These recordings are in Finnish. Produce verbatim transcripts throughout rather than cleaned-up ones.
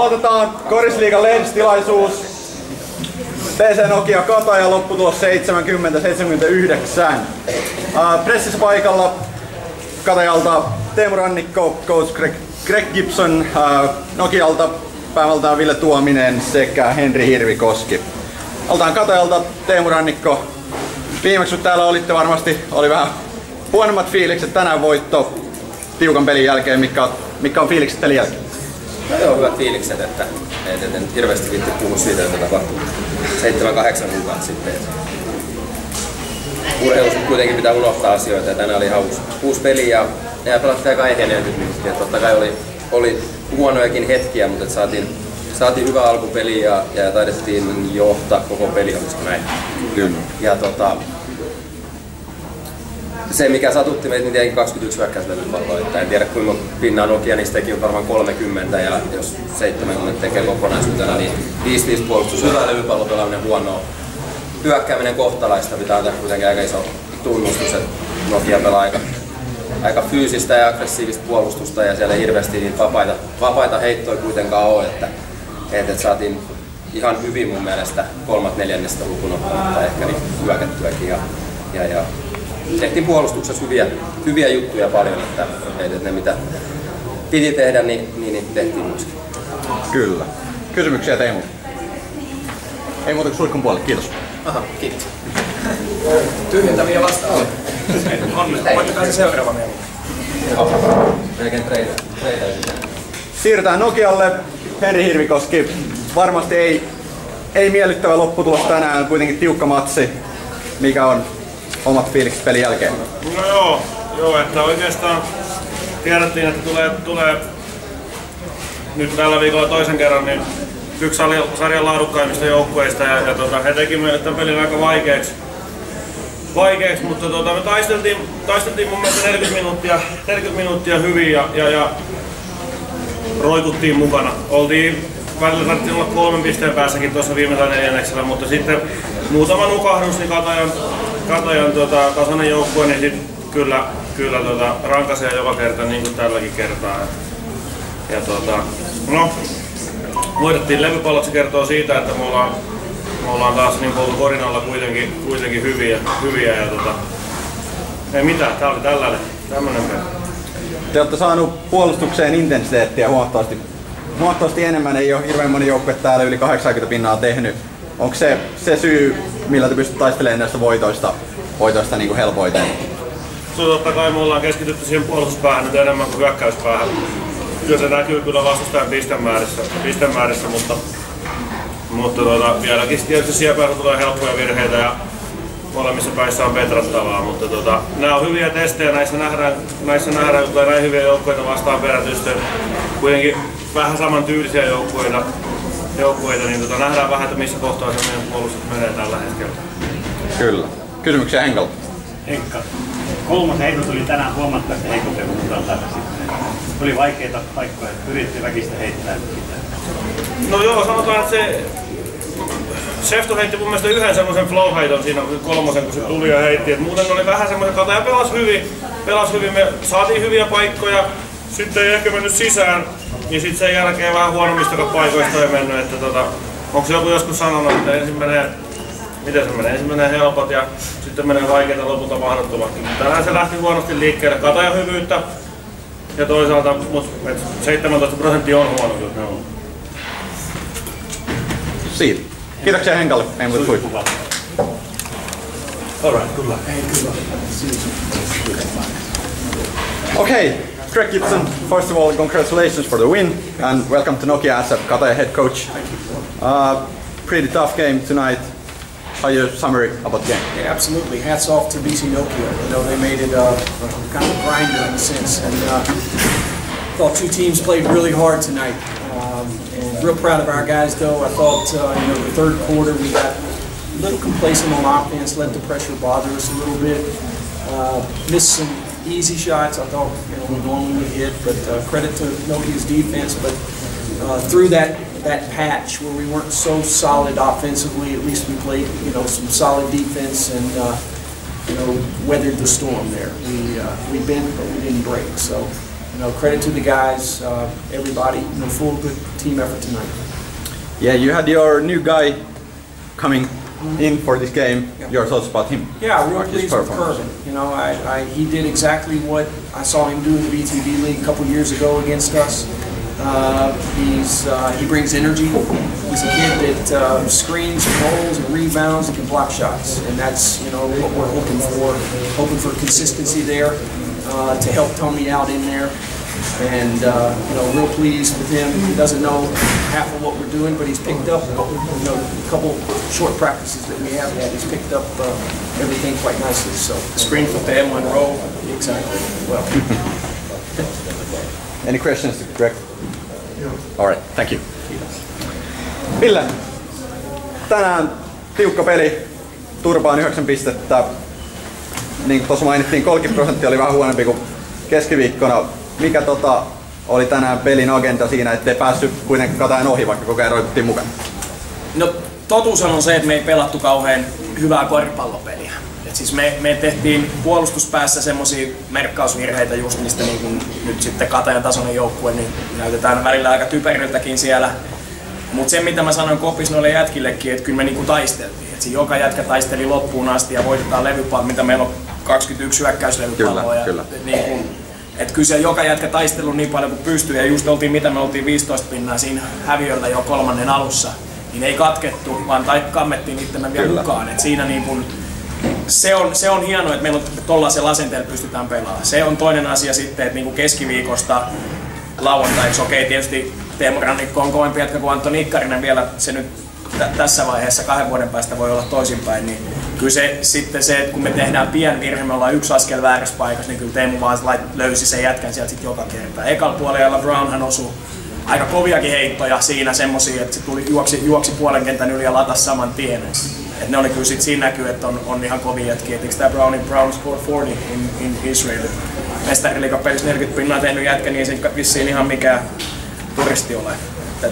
Aloitetaan Korisliigan lehdistilaisuus. P C Nokia Kataja, lopputulos seitsemänkymmentä seitsemänkymmentäyhdeksän. Uh, pressissä paikalla Katajalta Teemu Rannikko, coach Greg, Greg Gibson, uh, Nokialta päävaltaan Ville Tuominen sekä Henri Hirvikoski. Altaan Katajalta Teemu Rannikko. Viimeksi kun täällä olitte varmasti oli vähän huonommat fiilikset, tänään voitto tiukan pelin jälkeen. Mitkä on, mitkä on fiilikset pelin jälkeen? No joo, hyvät fiilikset, että et, en hirveästi viitti puhua siitä, että tapahtui seitsemän kahdeksan kuukautta sitten. Urheilussa kuitenkin pitää unohtaa asioita ja tänään oli ihan uusi, uusi peli ja, ja pelattiin aika ehjä neljäkymmentä minuuttia. Totta kai oli, oli huonojakin hetkiä, mutta saatiin, saatiin hyvä alkupeli ja, ja taidettiin johtaa koko peli, olisiko näin. Kyllä. Ja tota, se mikä satutti meitä, niin tietenkin kaksikymmentäyksi hyökkäyslevypalloa. En tiedä kuinka pinnaa Nokia, niin teki varmaan kolmekymmentä ja jos seitsemänkymmentä tekee kokonaisuutena, niin viisi viisi puolustus, hyvä levypallo pelaaminen huonoa. Hyökkääminen kohtalaista, pitää antaa kuitenkin aika iso tunnustus, että Nokia pelaa aika, aika fyysistä ja aggressiivista puolustusta ja siellä ei hirveästi niitä vapaita, vapaita heittoja kuitenkaan ole, että, että saatiin ihan hyvin mun mielestä kolmat neljännestä lukuun ottamatta ehkä niin hyökättyäkin ja, ja, ja tehtiin puolustuksessa hyviä, hyviä juttuja paljon, että, että ne mitä piti tehdä, niin, niin, niin tehtiin myöskin. Kyllä. Kysymyksiä Teemu? Ei muuta kuin suihkun puolelle, kiitos. Aha, kiitos. Tyhjentäviä vastauksia. Voittakaa se seuraava meillä. Melkein treitä. Siirrytään Nokialle. Henri Hirvikoski. Varmasti ei, ei miellyttävä lopputulos tänään, kuitenkin tiukka matsi. Mikä on omat fiilikset pelin jälkeen? No joo, joo, että oikeastaan tiedettiin, että tulee, tulee nyt tällä viikolla toisen kerran niin yksi sarjan laadukkaimmista joukkueista ja, ja tota, he teki meille tämän pelin aika vaikeaksi, vaikeaksi mutta tota, me taisteltiin, taisteltiin mun mielestä neljäkymmentä minuuttia, neljäkymmentä minuuttia hyvin ja, ja, ja roikuttiin mukana. Oltiin välillä saatiin olla kolmen pisteen päässäkin tuossa viimeisellä neljänneksellä, mutta sitten muutama nukahdus, niin Katajan, Katajan tota, tasainen joukkue, niin sit kyllä, kyllä tota, rankasee joka kerta niin kuin tälläkin kertaa. Ja, tota, no, voitettiin levypallot, se kertoo siitä, että me ollaan, me ollaan taas niin oltu korinalla kuitenkin, kuitenkin hyviä, hyviä ja tota, ei mitään, tää oli tällainen, tämmönen peli. Te olette saanut puolustukseen intensiteettiä huomattavasti, huomattavasti enemmän, ei ole hirveän moni joukkue täällä yli kahdeksankymmentä pinnaa tehnyt. Onko se se syy, millä te pystytte taistelemaan näistä voitoista, voitoista niin kuin helpoiten? Totta kai me ollaan keskitytty siihen puolustuspäähän nyt enemmän kuin hyökkäyspäähän. Kyllä se näkyy kyllä vastustajan pistemäärissä, pistemäärissä mutta, mutta tuota, vieläkin tietysti siellä päässä tulee helppoja virheitä ja molemmissa päissä on petrattavaa, mutta tuota, nämä on hyviä testejä, näissä nähdään, näissä nähdään kun tulee näin hyviä joukkueita vastaan perätystä, kuitenkin vähän samantyylisiä joukkueita, joukkueita niin tuota, nähdään vähän, että missä kohtaa se meidän puolustus menee tällä hetkellä. Kyllä. Kysymyksiä Henkalta? Henkka, kolmas heitto tuli tänään huomattavasti heikompi kuin tällä sitten. Tuli vaikeita paikkoja, yritti väkistä heittää mitään. No joo, sanotaan, että se Shefto heitti mun mielestä yhden semmoisen flow-heiton siinä kolmosen, kun se tuli ja heitti. Et muuten oli vähän semmoisen Kataja pelasi hyvin, pelasi hyvin, me saatiin hyviä paikkoja, sitten ei ehkä mennyt sisään. Ja sitten sen jälkeen vähän huonommista paikoista ei mennyt. Että tota, onko joku joskus sanonut, että ensin menee, miten se menee? Ensin menee helpot ja sitten menee vaikeita lopulta mahdottomat. Tänään se lähti huonosti liikkeelle. Kataja hyvyyttä ja toisaalta seitsemäntoista prosenttia on huono kyllä. No. Siitä. Kiitoksia Henkalle. Ei muuta kuin. Alright, good luck. Okay, Greg Gibson, first of all, congratulations for the win and welcome to Nokia as a Kataja head coach. Uh, pretty tough game tonight. How your summary about the game? Yeah, absolutely. Hats off to B C Nokia. You know, they made it uh, kind of a grinder in a sense. And uh, thought two teams played really hard tonight. Um, and real proud of our guys, though. I thought, uh, you know, the third quarter we got a little complacent on offense, let the pressure bother us a little bit. Uh, missed some easy shots. I thought, you know, we normally would hit, but uh, credit to Nokia's defense. But uh, through that that patch where we weren't so solid offensively, at least we played, you know, some solid defense and, uh, you know, weathered the storm there. We uh, we bent, but we didn't break. So you know, credit to the guys, uh, everybody, you know, full good team effort tonight. Yeah, you had your new guy coming in for this game. Yeah. Your thoughts about him? Yeah, real Like his pleased with performance? Kervin. You know, I, I, he did exactly what I saw him do in the B T V League a couple years ago against us. Uh, he's uh, he brings energy. He's a kid that uh, screens, and rolls, and rebounds, and can block shots, and that's you know what we're hoping for. Hoping for consistency there uh, to help Tony out in there. And uh, you know, real pleased with him. He doesn't know half of what we're doing, but he's picked up you know a couple short practices that we have had. He's picked up uh, everything quite nicely. So screen for them and roll exactly well. Any questions, Greg? All right, thank you. Ville, tänään tiukka peli, Turpaan yhdeksän pistettä. Niin kuin tuossa mainittiin, kolmekymmentä prosenttia oli vähän huonompi kuin keskiviikkona. Mikä tota, oli tänään pelin agenda siinä, ettei päässyt kuitenkaan Katajan ohi, vaikka koko ajan roikuttiin mukana? No totuus on se, että me ei pelattu kauhean hyvää koripallopeliä. Et siis me, me tehtiin puolustuspäässä semmosia merkkausvirheitä just mistä niin kun nyt sitten Katajan tasoinen joukkue, niin näytetään välillä aika typeriltäkin siellä. Mutta se mitä mä sanoin kopis noille jätkillekin, että kyllä me niinku taisteltiin. Et siinä joka jätkä taisteli loppuun asti ja voitetaan levypallo, mitä meillä on kaksikymmentäyksi hyökkäyslevypalloa. Kyllä, kyllä. Niin kun, et kyllä se joka jätkä taistelu niin paljon kuin pystyy ja just oltiin mitä me oltiin viisitoista pinnaa siinä häviöllä jo kolmannen alussa. Niin ei katkettu, vaan tai kammettiin itsemme vielä mukaan. Et siinä niin kun, se, on, se on hienoa, että meillä on tollaisella asenteella pystytään pelaamaan. Se on toinen asia sitten, että niin kuin keskiviikosta lauantaiksi, okei tietysti Teemu Rannikko on kovempi jätkä kuin Antto Nikkarinen vielä, se nyt t- tässä vaiheessa kahden vuoden päästä voi olla toisinpäin, niin kyllä se sitten se, että kun me tehdään pieni virhe, me ollaan yksi askel väärässä paikassa, niin kyllä Teemu vaan löysi sen jätkän sieltä sitten joka kerta. Ekalla puolella Brownhan osui aika koviakin heittoja siinä semmosia, että se tuli, juoksi, juoksi puolen kentän yli ja latasi saman tien. Et ne oli kyllä sit siinä näkyy, että on, on ihan kovia jätkiä. Eikö tää Browni Brown score neljäkymmentä in, in Israel? Mestariliigan pelissä neljäkymmentä pinnaa tehnyt jätkä, niin ei se vissiin ihan mikään turisti ole. Et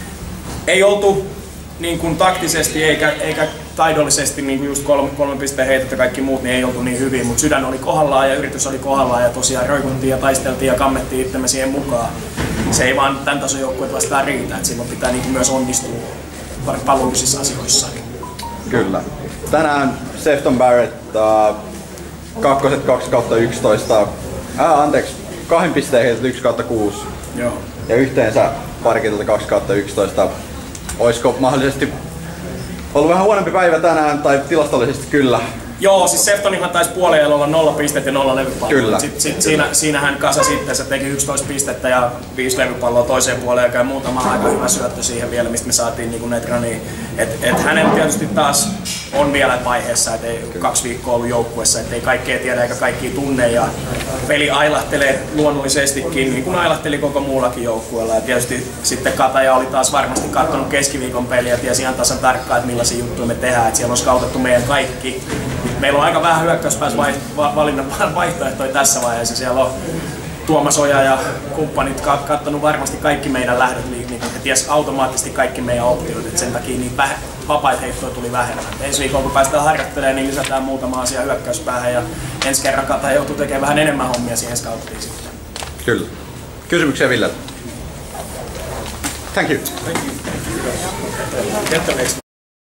ei oltu niin kuin taktisesti eikä, eikä taidollisesti niin kuin just kolme, kolme pisteen heitot ja kaikki muut, niin ei oltu niin hyvin, mutta sydän oli kohdallaan ja yritys oli kohdallaan ja tosiaan roikuttiin ja taisteltiin ja kammettiin itsemme siihen mukaan. Se ei vaan tämän tason joukkueet vastaan riitä, että silloin pitää niin kuin myös onnistua pallollisissa asioissa. Kyllä. Tänään Sefton Barrett äh, kakkoset kaksi kautta yksitoista, äh, anteeksi, kahden pisteen heitot yksi kautta kuusi. Joo. Ja yhteensä parikilta kaksi kautta yksitoista. Olisiko mahdollisesti ollut vähän huonompi päivä tänään, tai tilastollisesti kyllä? Joo, siis Seftonihan taisi puolella olla nolla pistettä ja nolla levypalloa. Kyllä. Sitten sit siinä, siinä hän kasasi sitten, se teki yksitoista pistettä ja viisi levypalloa toiseen puoleen ja muutama aika hyvä syöttö siihen vielä, mistä me saatiin niin netraniin. Et, et hänen tietysti taas on vielä vaiheessa, että ei kaksi viikkoa ollut joukkuessa, ettei kaikkea tiedä eikä kaikkia tunne ja peli ailahtelee luonnollisestikin, niin kuin ailahteli koko muullakin joukkueella. Ja tietysti sitten Kataja oli taas varmasti katsonut keskiviikon peliä ja tiesi ihan tasan tarkkaan, että millaisia juttuja me tehdään, että siellä on skautattu meidän kaikki. Meillä on aika vähän hyökkäyspäässä valinnan vaihtoehtoja tässä vaiheessa. Siellä on Tuomas Oja ja kumppanit katsonut varmasti kaikki meidän lähdöt, niin he ties automaattisesti kaikki meidän optiot, että sen takia niin vähe, vapaita heittoja tuli vähemmän. Ensi viikolla kun päästään harjoittelemaan, niin lisätään muutama asia hyökkäyspäähän ja ensi kerran Kataja joutuu tekemään vähän enemmän hommia siihen scouttiin sitten. Kyllä. Kysymyksiä Ville? Thank you. Thank you.